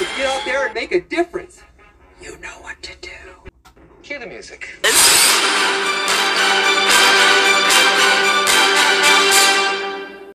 to get out there and make a difference. You know what to do. Cue the music.